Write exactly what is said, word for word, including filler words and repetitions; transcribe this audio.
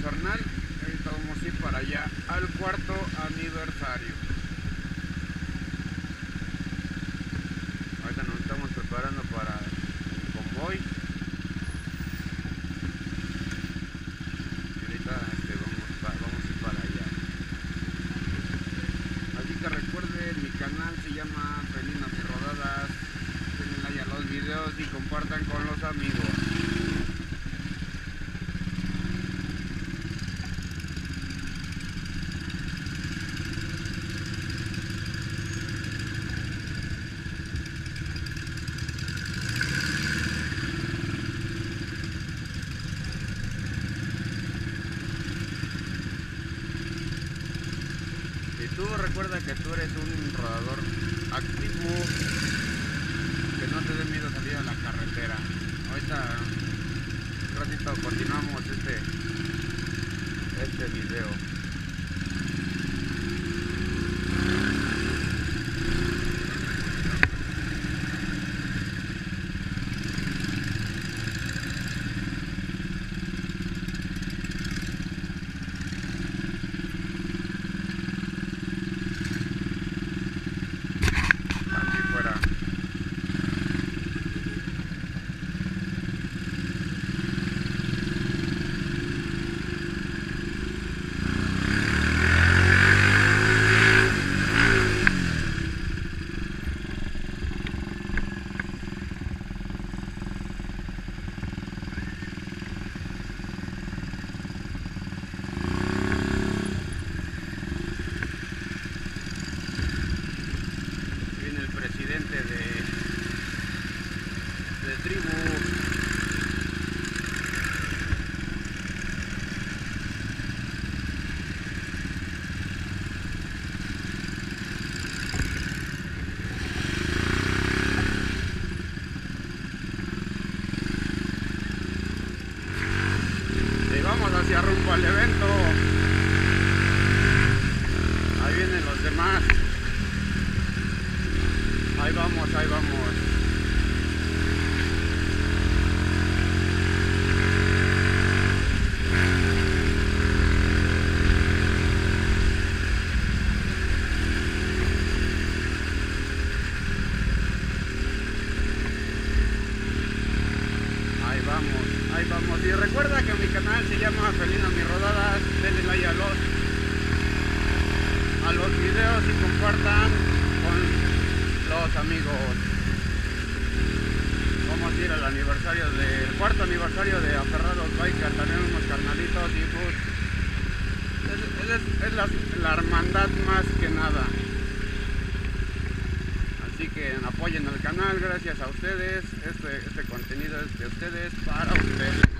carnal. Ahorita vamos a ir para allá al cuarto aniversario. Ahorita nos estamos preparando para el convoy. Y ahorita este, vamos, para, vamos a ir para allá. Así que recuerden, mi canal se llama Felino Mis Rodadas. Denle like a los videos y compartan con los amigos. Y tú recuerda que tú eres un rodador activo, que no te dé miedo salir a la carretera. Ahorita un ratito continuamos este este video. Presidente de, de tribu. Y vamos hacia rumbo al evento. Ahí vienen los demás. Ahí vamos, ahí vamos. Ahí vamos, ahí vamos. Y recuerda que mi canal se llama Felino Mis Rodadas. Denle like a los, a los videos y compartan con los amigos. Vamos a ir al aniversario del cuarto aniversario de Aferrados Bikers, también unos carnalitos y pues es, es, es la, la hermandad más que nada. Así que apoyen al canal, gracias a ustedes. Este, este contenido es de ustedes para ustedes.